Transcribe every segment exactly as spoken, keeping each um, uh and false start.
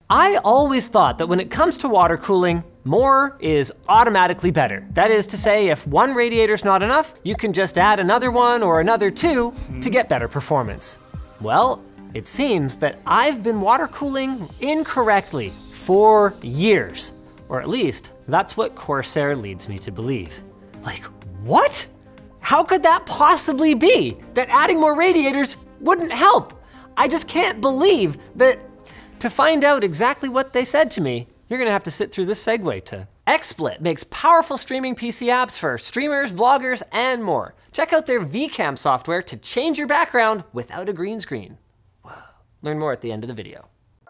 I always thought that when it comes to water cooling, more is automatically better. That is to say, if one radiator's not enough, you can just add another one or another two to get better performance. Well, it seems that I've been water cooling incorrectly for years, or at least that's what Corsair leads me to believe. Like, what? How could that possibly be? That adding more radiators wouldn't help? I just can't believe that. To find out exactly what they said to me, you're gonna have to sit through this segue to XSplit makes powerful streaming P C apps for streamers, vloggers, and more. Check out their V CAM software to change your background without a green screen. Whoa. Learn more at the end of the video.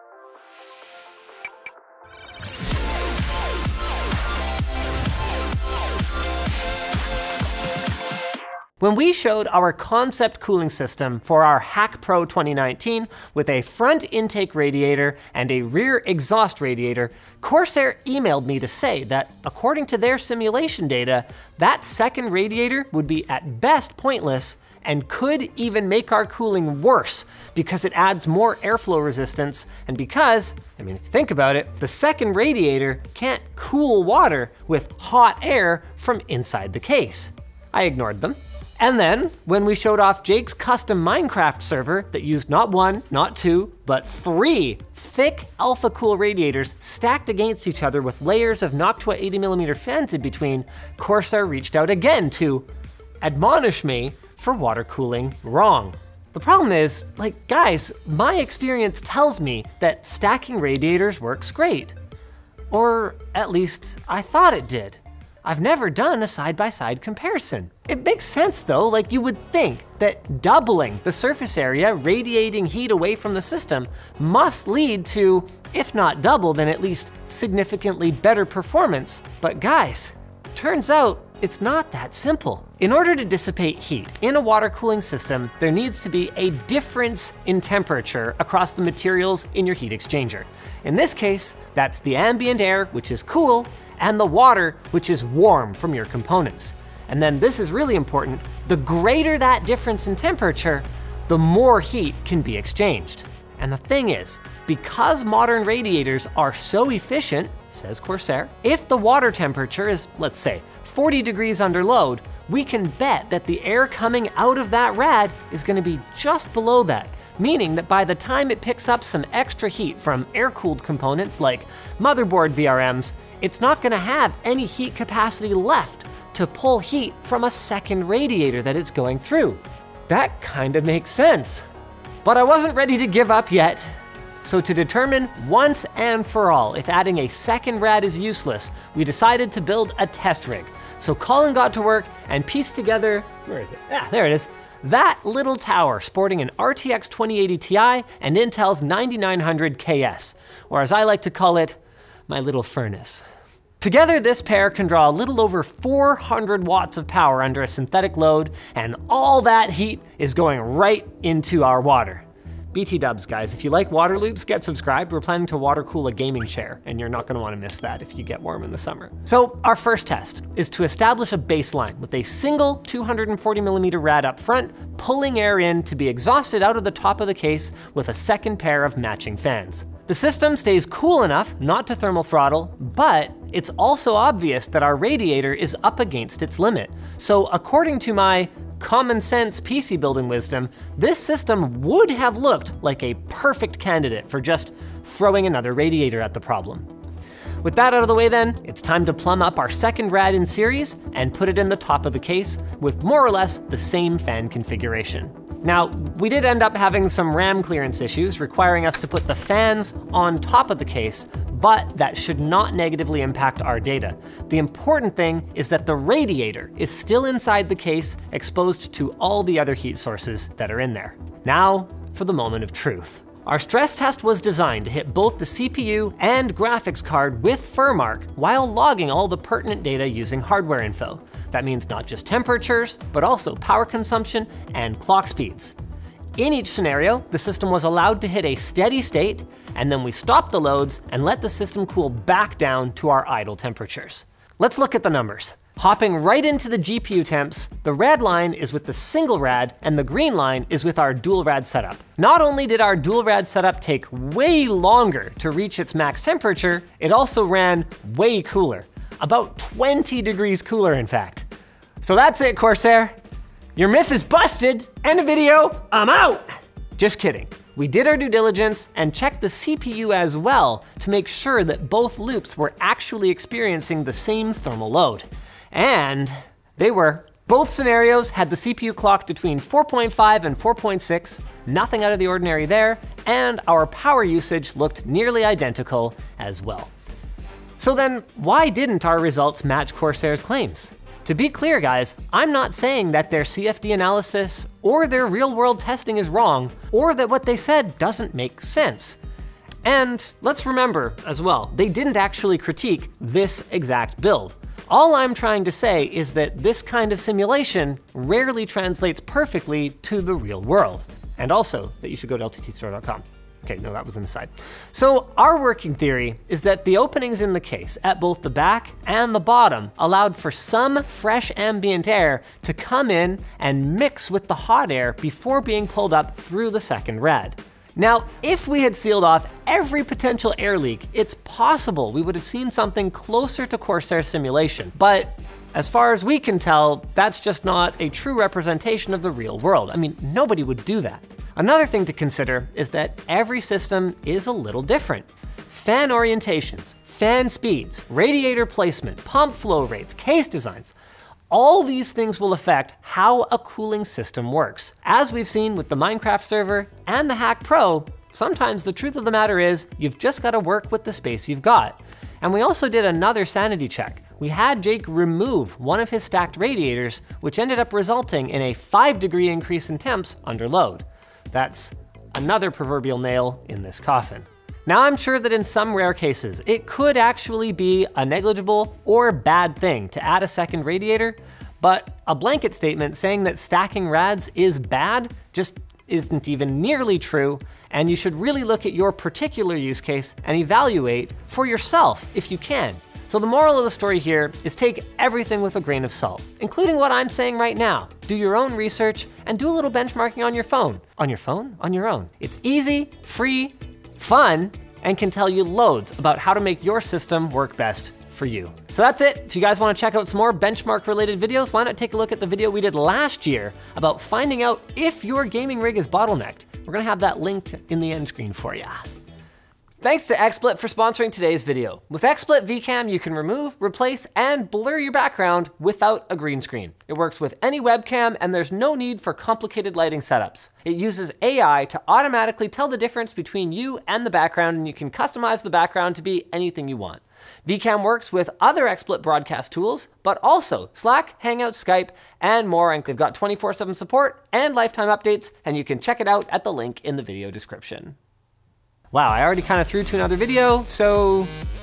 When we showed our concept cooling system for our Hack Pro twenty nineteen with a front intake radiator and a rear exhaust radiator, Corsair emailed me to say that according to their simulation data, that second radiator would be at best pointless and could even make our cooling worse because it adds more airflow resistance and because, I mean, if you think about it, the second radiator can't cool water with hot air from inside the case. I ignored them. And then, when we showed off Jake's custom Minecraft server that used not one, not two, but three thick Alpha Cool radiators stacked against each other with layers of Noctua eighty millimeter fans in between, Corsair reached out again to admonish me for water cooling wrong. The problem is, like, guys, my experience tells me that stacking radiators works great. Or at least I thought it did. I've never done a side-by-side comparison. It makes sense though, like you would think that doubling the surface area radiating heat away from the system must lead to, if not double, then at least significantly better performance. But guys, turns out it's not that simple. In order to dissipate heat in a water cooling system, there needs to be a difference in temperature across the materials in your heat exchanger. In this case, that's the ambient air, which is cool, and the water, which is warm from your components. And then this is really important, the greater that difference in temperature, the more heat can be exchanged. And the thing is, because modern radiators are so efficient, says Corsair, if the water temperature is, let's say, forty degrees under load, we can bet that the air coming out of that rad is gonna be just below that, meaning that by the time it picks up some extra heat from air-cooled components like motherboard V R Ms, it's not gonna have any heat capacity left to pull heat from a second radiator that it's going through. That kind of makes sense. But I wasn't ready to give up yet. So to determine once and for all if adding a second rad is useless, we decided to build a test rig. So Colin got to work and pieced together, where is it? Ah, there it is. That little tower sporting an R T X twenty eighty Ti and Intel's ninety-nine hundred K S, or as I like to call it, my little furnace. Together, this pair can draw a little over four hundred watts of power under a synthetic load, and all that heat is going right into our water. B T dubs, guys, if you like water loops, get subscribed. We're planning to water cool a gaming chair, and you're not gonna wanna miss that if you get warm in the summer. So our first test is to establish a baseline with a single two hundred forty millimeter rad up front, pulling air in to be exhausted out of the top of the case with a second pair of matching fans. The system stays cool enough not to thermal throttle, but it's also obvious that our radiator is up against its limit. So according to my common sense P C building wisdom, this system would have looked like a perfect candidate for just throwing another radiator at the problem. With that out of the way then, it's time to plumb up our second rad in series and put it in the top of the case with more or less the same fan configuration. Now, we did end up having some RAM clearance issues requiring us to put the fans on top of the case, but that should not negatively impact our data. The important thing is that the radiator is still inside the case, exposed to all the other heat sources that are in there. Now, for the moment of truth. Our stress test was designed to hit both the C P U and graphics card with Furmark while logging all the pertinent data using hardware info. That means not just temperatures, but also power consumption and clock speeds. In each scenario, the system was allowed to hit a steady state, and then we stopped the loads and let the system cool back down to our idle temperatures. Let's look at the numbers. Hopping right into the G P U temps, the red line is with the single rad and the green line is with our dual rad setup. Not only did our dual rad setup take way longer to reach its max temperature, it also ran way cooler. About twenty degrees cooler, in fact. So that's it, Corsair. Your myth is busted. End of video, I'm out. Just kidding. We did our due diligence and checked the C P U as well to make sure that both loops were actually experiencing the same thermal load. And they were. Both scenarios had the C P U clocked between four point five and four point six, nothing out of the ordinary there, and our power usage looked nearly identical as well. So then, why didn't our results match Corsair's claims? To be clear, guys, I'm not saying that their C F D analysis or their real-world testing is wrong, or that what they said doesn't make sense. And let's remember as well, they didn't actually critique this exact build. All I'm trying to say is that this kind of simulation rarely translates perfectly to the real world. And also that you should go to L T T store dot com. Okay, no, that was an aside. So our working theory is that the openings in the case at both the back and the bottom allowed for some fresh ambient air to come in and mix with the hot air before being pulled up through the second rad. Now, if we had sealed off every potential air leak, it's possible we would have seen something closer to Corsair's simulation. But as far as we can tell, that's just not a true representation of the real world. I mean, nobody would do that. Another thing to consider is that every system is a little different. Fan orientations, fan speeds, radiator placement, pump flow rates, case designs, all these things will affect how a cooling system works. As we've seen with the Minecraft server and the Hack Pro, sometimes the truth of the matter is you've just got to work with the space you've got. And we also did another sanity check. We had Jake remove one of his stacked radiators, which ended up resulting in a five degree increase in temps under load. That's another proverbial nail in this coffin. Now, I'm sure that in some rare cases, it could actually be a negligible or bad thing to add a second radiator, but a blanket statement saying that stacking rads is bad just isn't even nearly true, and you should really look at your particular use case and evaluate for yourself if you can. So the moral of the story here is take everything with a grain of salt, including what I'm saying right now. Do your own research and do a little benchmarking on your phone. On your phone? On your own. It's easy, free, fun, and can tell you loads about how to make your system work best for you. So that's it. If you guys want to check out some more benchmark related videos, why not take a look at the video we did last year about finding out if your gaming rig is bottlenecked. We're gonna have that linked in the end screen for you. Thanks to XSplit for sponsoring today's video. With XSplit V CAM, you can remove, replace, and blur your background without a green screen. It works with any webcam, and there's no need for complicated lighting setups. It uses A I to automatically tell the difference between you and the background, and you can customize the background to be anything you want. V CAM works with other XSplit broadcast tools, but also Slack, Hangout, Skype, and more, and they've got twenty-four seven support and lifetime updates, and you can check it out at the link in the video description. Wow, I already kind of threw to another video, so